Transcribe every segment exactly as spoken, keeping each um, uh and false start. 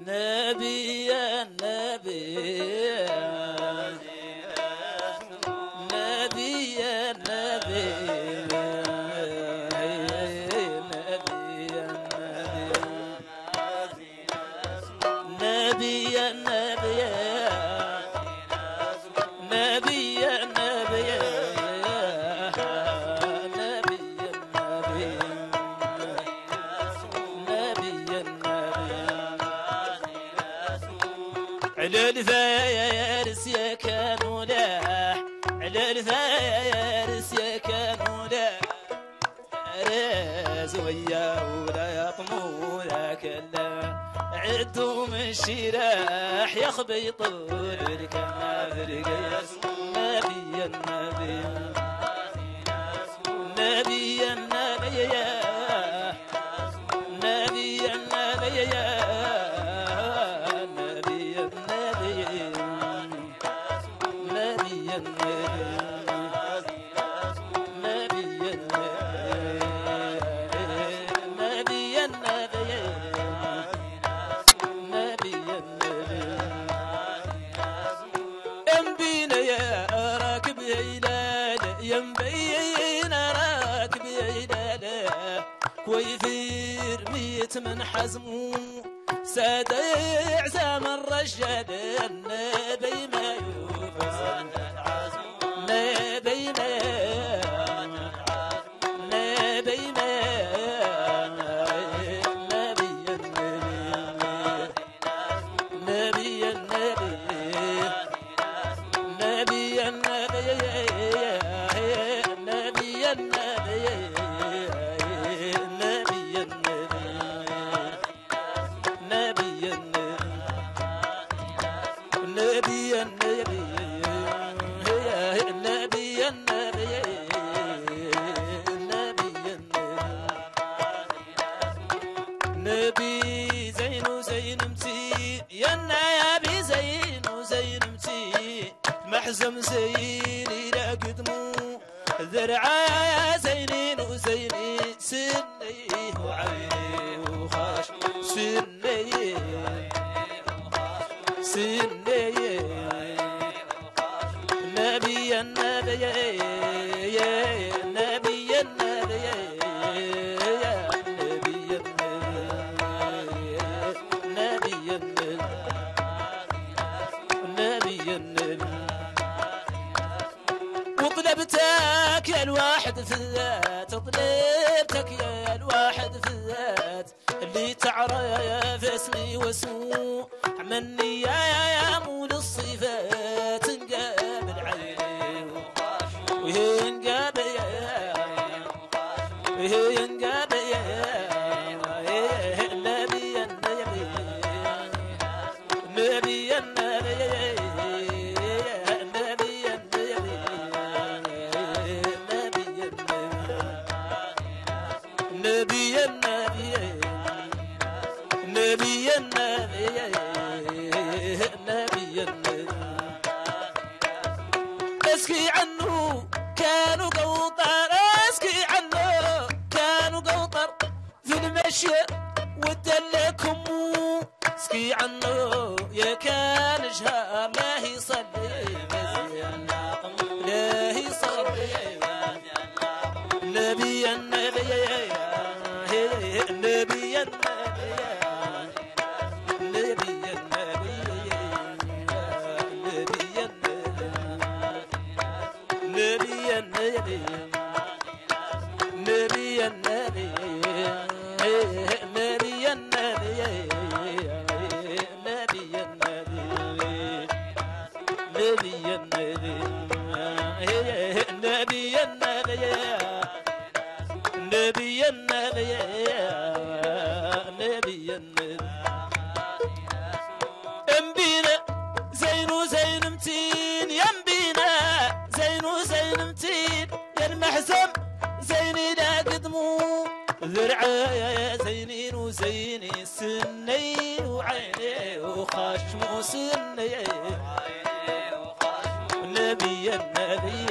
نبي النبي نبي النبي نبي النبي نبي النبي على الفارس يا كانوا لاح على الفارس يا كانوا لاح راز وياه ولا يطمو لا كلا عدوا من الشراح يخبي طول الكنافر قياس نبي النبي نبي النبي يا نبي النبي يا ويثير ميت من حزمه ساد عزام الرشاد النبي ما يوفى نبي ما نبي ما نبي النبي نبي النبي نبي النبي نبي النبي نبي زين وزين متين يا نبي زين وزين متين محزم زين إلى قدمه ذرعا زينين وزيني سنيه وعيني وخاش سنيه سنيه نبي النبي يا نبي النبي وطلبتك يا الواحد في الذات طلبتك يا الواحد في الذات اللي تعرف اسمي واسمه عملني يا مول الصفات نقابل عيني وهي نقابل وهي نقابل النبي النبي النبي النبي نبي النبي نبي النبي نبي النبي اسكي عنه كانوا قوطر اسكي عنه كانوا قوطر في المشي ودلكم اسكي عنه يا كان شهر لا يصلي لا يصلي نبي النبي نبي النبي نبي النبي نبي النبي نبي النبي نبي النبي نبي النبي نبي النبي نبي النبي نبي النبي نبي النبي نبي النبي انبينا زين وزين متين ينبينا زين وزين متين يا المحزم زين لا قدمو ذرعايا زينين وزيني سني وعيني وخشم سني نبي النبي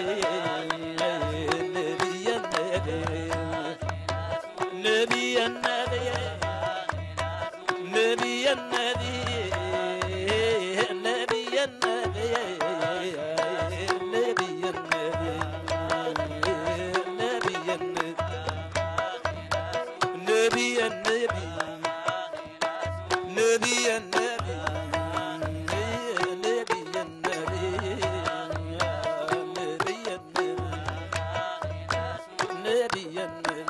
نبي النبي نبي النبي نبي النبي نبي النبي نبي النبي نبي النبي نبي النبي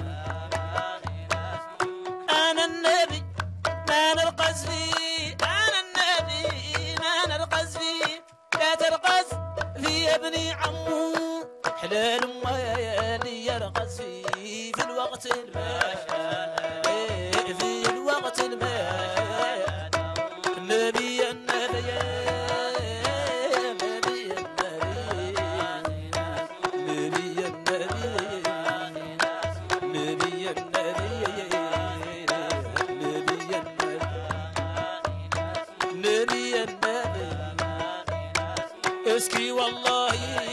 أنا النبي ما نرقص فيه أنا النبي ما نرقص فيه لا ترقص في يا ابني عمو حلال ما لي يرقص فيه في الوقت الماشي في الوقت الماشي نبي النبي نبي النبي نبي النبي نبي النبي نبي النبي اسكي والله